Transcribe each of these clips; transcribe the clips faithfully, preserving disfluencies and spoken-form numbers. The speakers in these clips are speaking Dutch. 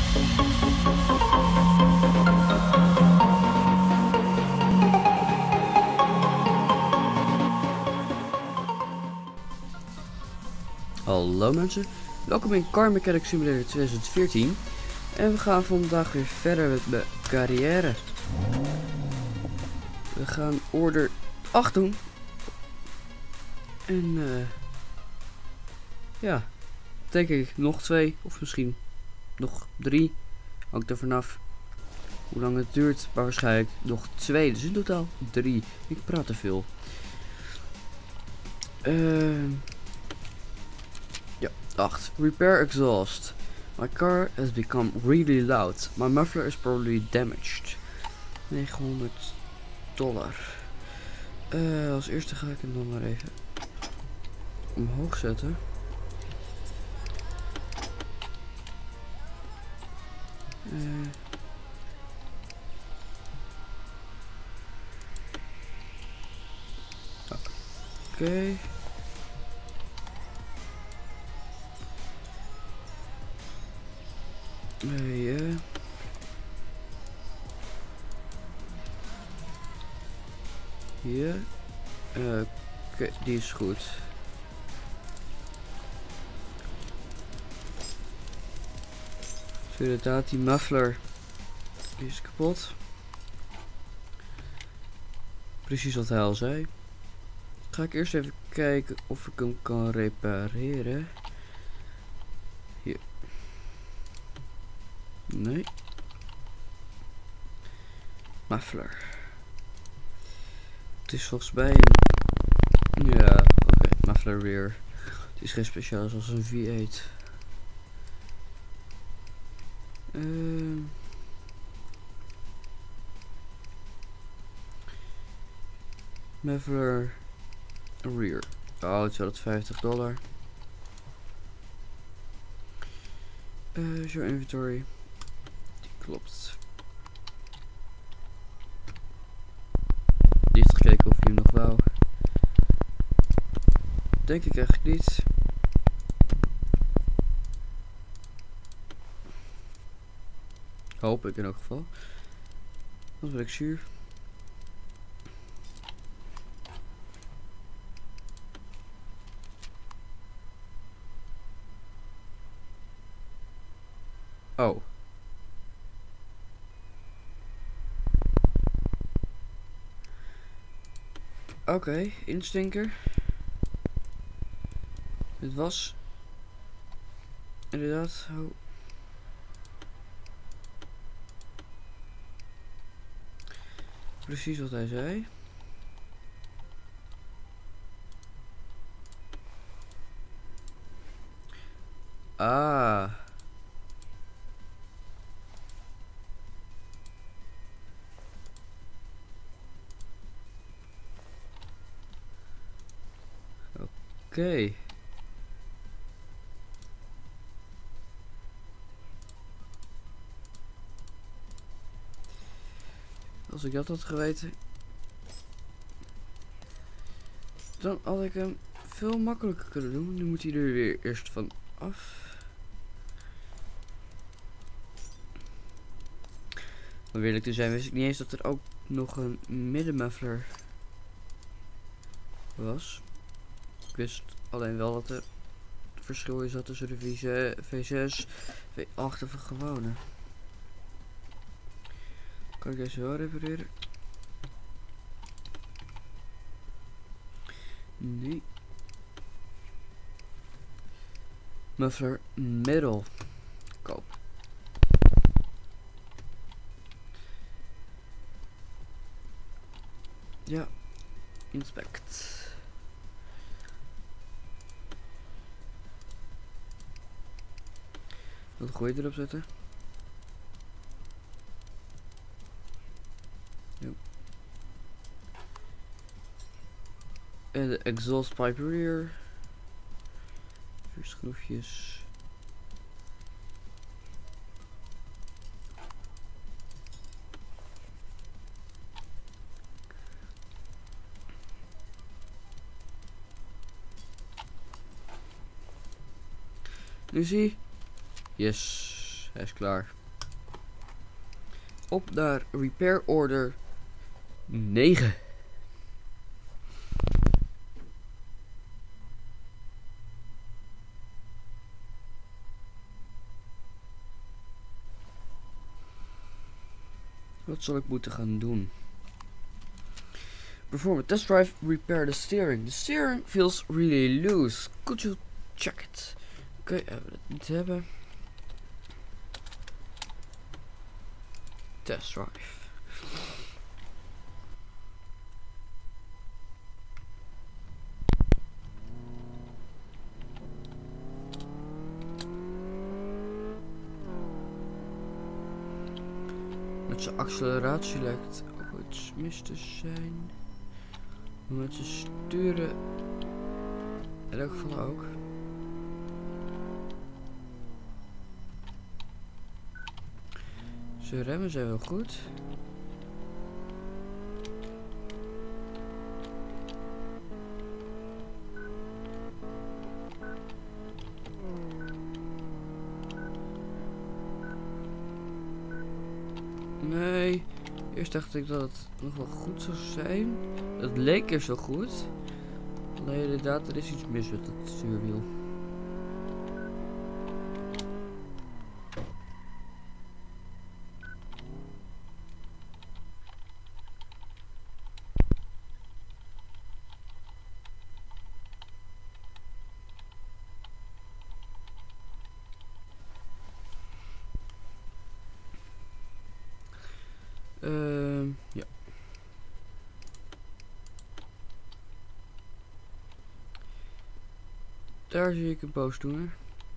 Hallo mensen, welkom in Car Mechanic Simulator twintig veertien en we gaan vandaag weer verder met mijn carrière. We gaan order acht doen en uh, ja, denk ik nog twee of misschien nog drie, hangt er vanaf hoe lang het duurt, maar waarschijnlijk nog twee, dus in totaal drie. Ik praat te veel. Uh, acht. Repair exhaust. My car has become really loud. My muffler is probably damaged. negenhonderd dollar. Uh, als eerste ga ik hem dan maar even omhoog zetten. Uh, Oké. Okay. Uh, ja. Ja. Uh, Oké, okay, die is goed. Dus inderdaad, die muffler die is kapot. Precies wat hij al zei. Ga ik eerst even kijken of ik hem kan repareren. Hier. Nee. Muffler. Het is volgens mij een... Ja, oké. Okay. Muffler rear. Het is geen speciaal zoals een V acht. Uh... Muffler rear. Oh, tweehonderdvijftig dollar. Uh, show inventory. Klopt. Die heeft gekeken of je hem nog wou. Denk ik eigenlijk niet. Hoop ik in elk geval. Dat ben ik zuur. Oh. Oké, okay, instinker. Dit was inderdaad. Oh. Precies wat hij zei. Ah. Oké. Okay. Als ik dat had geweten, dan had ik hem veel makkelijker kunnen doen. Nu moet hij er weer eerst van af. Om eerlijk te zijn wist ik niet eens dat er ook nog een middenmuffler was. Ik wist alleen wel dat er verschil is tussen de V zes, V acht of een gewone. Kan ik deze wel repareren? Nee. Muffler middel. Koop. Ja. Inspect. Wat gooi je erop zetten? Jo. En de exhaust pipe rear. Vier schroefjes. Nu zie. Yes, hij is klaar. op naar repair order negen. Wat zal ik moeten gaan doen? Perform a test drive, repair the steering. The steering feels really loose. Could you check it? Oké, okay, hebben we het niet hebben. Test drive. Met zijn acceleratie lijkt ook iets mis te zijn. Maar met zijn sturen in elk geval ook. Zijn remmen zijn wel goed. Nee, eerst dacht ik dat het nog wel goed zou zijn. Het leek er zo goed. Alleen inderdaad, er is iets mis met het stuurwiel. Uh, ja. Daar zie ik een boosdoener.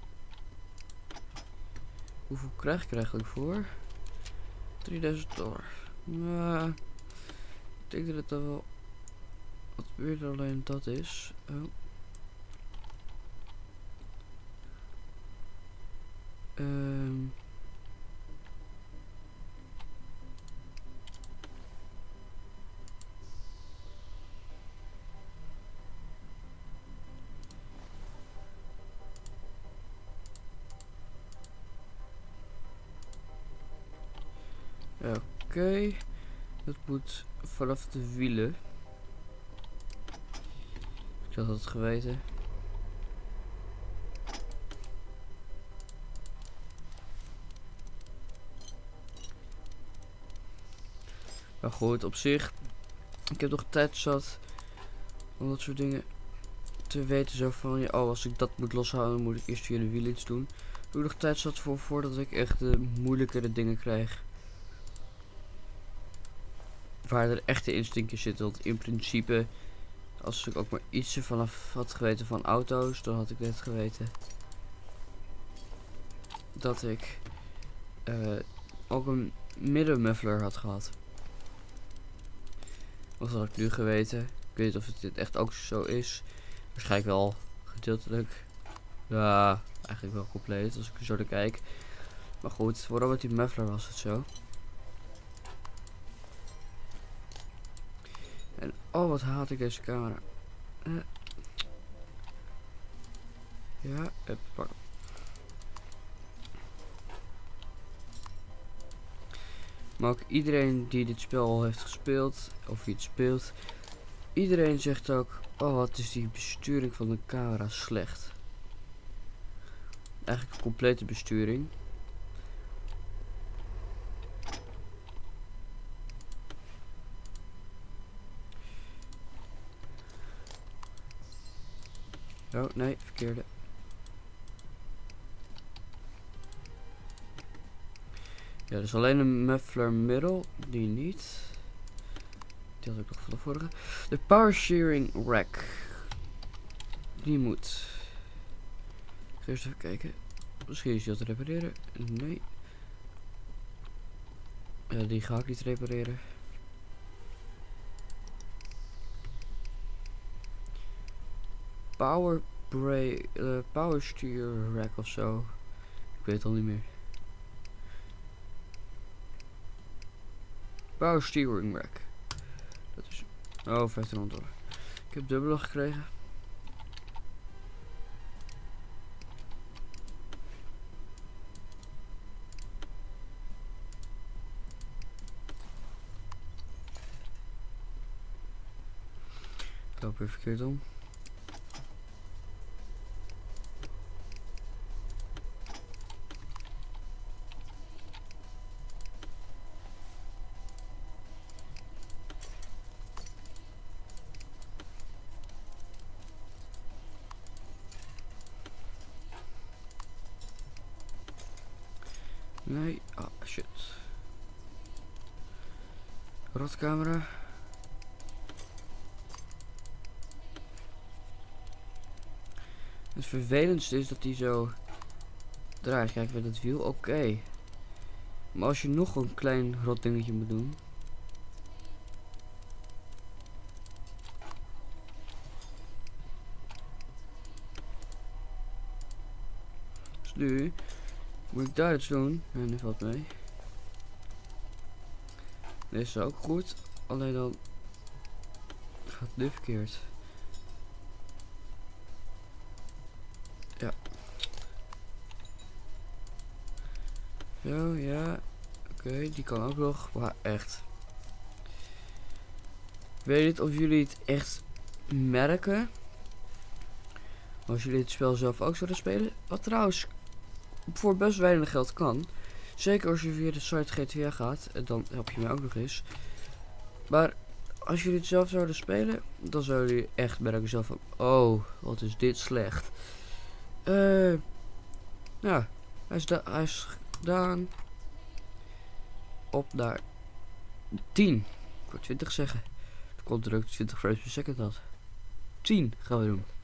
Hoeveel krijg ik er eigenlijk voor? drieduizend dollar. Nou, ik denk dat het dan wel wat meer alleen dat is. Oh. Um. Oké, okay. Dat moet vanaf de wielen. Ik had het geweten. Maar goed, op zich. Ik heb nog tijd zat om dat soort dingen te weten. Zo van, ja, oh, als ik dat moet loshouden, moet ik eerst via de wielen iets doen. Heb ik nog tijd zat voor voordat ik echt de moeilijkere dingen krijg. Waar er echte instinctjes zitten. Want in principe, als ik ook maar iets vanaf had geweten van auto's, dan had ik net geweten dat ik uh, ook een middenmuffler had gehad. Wat had ik nu geweten? Ik weet niet of het dit echt ook zo is. Waarschijnlijk wel gedeeltelijk. Ja, eigenlijk wel compleet als ik er zo naar kijk. Maar goed, vooral met die muffler was het zo. En oh, wat haat ik deze camera. Uh. Ja, even pakken. Maar ook iedereen die dit spel al heeft gespeeld, of die het speelt, iedereen zegt ook, oh, wat is die besturing van de camera slecht. Eigenlijk een complete besturing. Oh, nee, verkeerde. Ja, dus alleen een muffler middel, die niet. Die had ik nog van de vorige. De power steering rack. Die moet. Ik ga eerst even kijken. Misschien is die al te repareren. Nee. Ja, die ga ik niet repareren. Power brake, uh, power steer rack of zo. Ik weet het al niet meer. Power steering rack. Dat is. Oh, vijftienhonderd dollar. Ik heb dubbele gekregen. loop weer verkeerd om. Nee, ah oh, shit. Rotcamera. Het vervelendste is dat hij zo draait. Kijk, met het wiel, oké. Okay. Maar als je nog een klein rot dingetje moet doen. Dus nu moet ik daar iets doen. En nu valt mee. Deze is ook goed. Alleen dan gaat dit verkeerd. Ja. Zo, ja. Oké, okay, die kan ook nog. Maar echt. Ik weet niet of jullie het echt merken. Als jullie het spel zelf ook zouden spelen. Wat trouwens voor best weinig geld kan. Zeker als je via de site G T A gaat. En dan help je mij ook nog eens. Maar als jullie het zelf zouden spelen. Dan zouden jullie echt merken zelf van. Oh, wat is dit slecht. Eh, ja, hij is, hij is gedaan. Op naar tien. Ik wou twintig zeggen. Dat komt er ook twintig frames per second had. tien gaan we doen.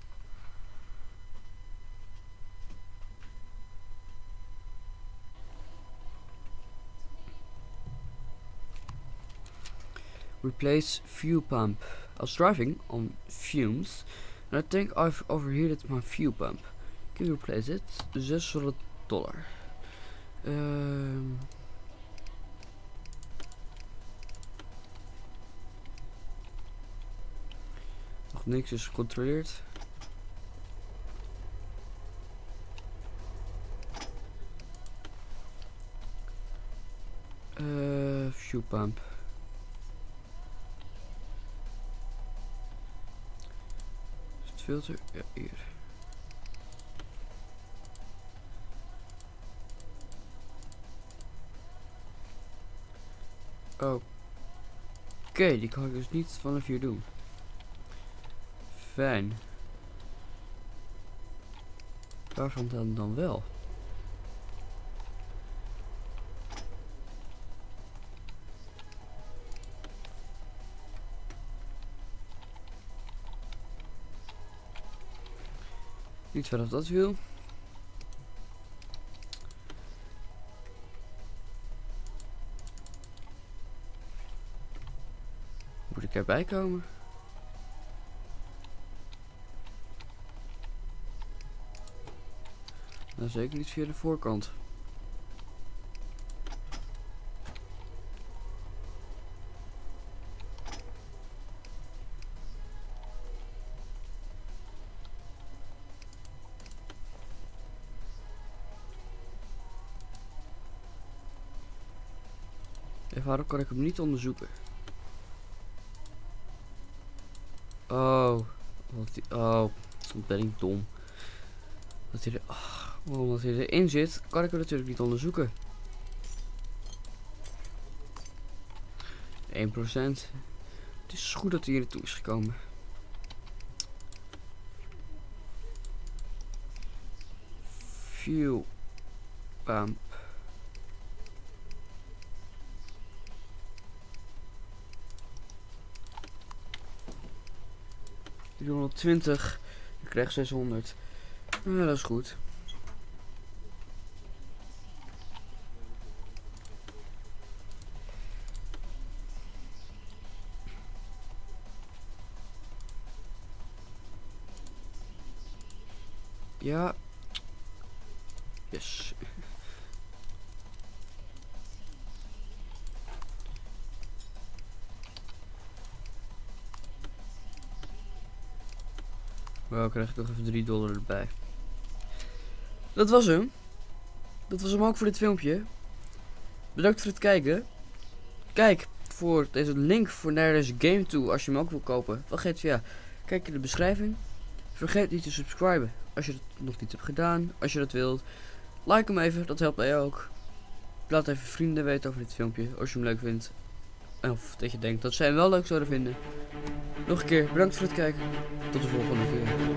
Replace fuel pump. I was driving on fumes and I think I've overheated my fuel pump. Can you replace it? zeshonderd dollar. Um, nog niks is gecontroleerd. Uh, fuel pump. Is het filter? Ja, hier. Oké, okay, die kan ik dus niet vanaf hier doen. Fijn. Waarvan dan dan wel? Niet vanaf dat wiel. Moet ik erbij komen? Nou, zeker niet via de voorkant. En waarom kan ik hem niet onderzoeken? Oh, wat die, oh, wat ben ik dom. Dat hij er, oh, omdat hij erin zit, kan ik hem natuurlijk niet onderzoeken. één procent. Het is goed dat hij hier naartoe is gekomen. Fuel pump. driehonderdtwintig. Ik krijg zeshonderd. Ja, dat is goed. Ja. Yes. Wel krijg ik nog even drie dollar erbij. Dat was hem. Dat was hem ook voor dit filmpje. Bedankt voor het kijken. Kijk voor deze link voor naar deze game toe als je hem ook wil kopen van G T A. Kijk in de beschrijving. Vergeet niet te subscriben als je het nog niet hebt gedaan. Als je dat wilt, like hem even, dat helpt mij ook. Laat even vrienden weten over dit filmpje als je hem leuk vindt. Of dat je denkt dat zij hem wel leuk zouden vinden. Nog een keer bedankt voor het kijken. Tot de volgende keer.